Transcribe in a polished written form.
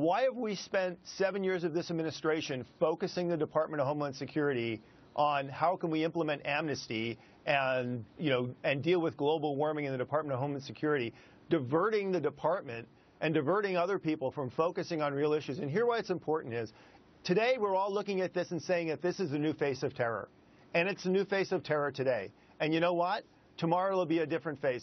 Why have we spent 7 years of this administration focusing the Department of Homeland Security on how can we implement amnesty and, and deal with global warming in the Department of Homeland Security, diverting the department and diverting other people from focusing on real issues? And here why it's important is, today we're all looking at this and saying that this is the new face of terror. And it's the new face of terror today. And you know what? Tomorrow it'll be a different face.